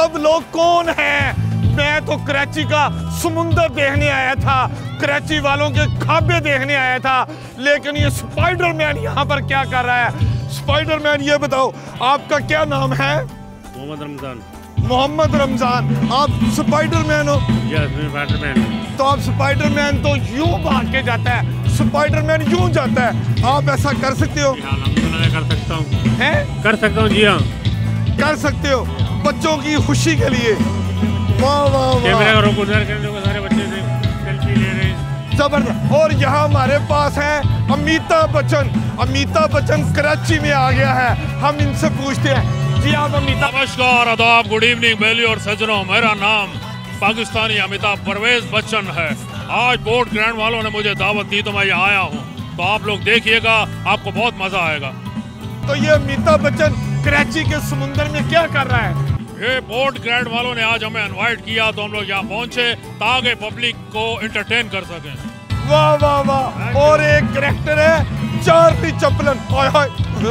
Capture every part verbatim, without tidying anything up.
सब लोग कौन हैं? मैं तो कराची का समुंदर देखने आया था, कराची वालों के खाबे देखने आया था, लेकिन ये स्पाइडरमैन यहाँ पर क्या कर रहा है? स्पाइडरमैन, ये बताओ आपका क्या नाम है? मोहम्मद रमजान। मोहम्मद रमजान, आप स्पाइडरमैन हो? यस, मैं स्पाइडरमैन। तो आप स्पाइडरमैन तो यूं भाग के जाता है, स्पाइडरमैन यूं जाता है, आप ऐसा कर सकते हो? कर सकता हूँ। हैं? कर सकता हूँ, जी हाँ। कर सकते हो, बच्चों की खुशी के लिए। वाह वाह वाह, सारे बच्चे सेल्फी ले रहे हैं। जबरदस्त। और यहाँ हमारे पास है अमिताभ बच्चन। अमिताभ बच्चन कराची में आ गया है, हम इनसे पूछते हैं। जी आप अमिताभ। नमस्कार, आदाब, गुड इवनिंग बेली और सज्जनों, मेरा नाम पाकिस्तानी अमिताभ परवेज बच्चन है। आज बोट ग्रैंड वालों ने मुझे दावत दी तो मैं यहाँ आया हूँ, तो आप लोग देखिएगा, आपको बहुत मजा आएगा। तो ये अमिताभ बच्चन कराची के समुंदर में क्या कर रहा है? ये बोट ग्रैंड वालों ने आज हमें इनवाइट किया तो हम लोग यहाँ पहुँचे ताकि पब्लिक को एंटरटेन कर सकें। वाह वाह वाह। और एक कैरेक्टर है Charlie Chaplin. Hi hi,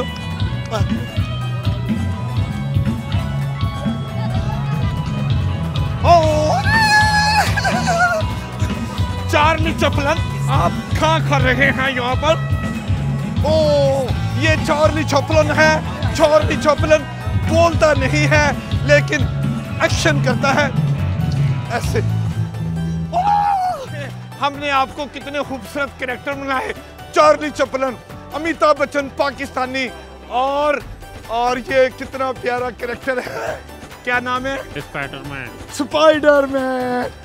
Charlie Chaplin, आप कहाँ कर रहे हैं यहाँ पर? ओ, ये चार्ली चैपलिन है। चार्ली चैपलिन बोलता नहीं है लेकिन एक्शन करता है ऐसे। हमने आपको कितने खूबसूरत कैरेक्टर बनाए। चार्ली चैपलिन, अमिताभ बच्चन पाकिस्तानी, और और ये कितना प्यारा कैरेक्टर है, क्या नाम है? स्पाइडरमैन। स्पाइडरमैन।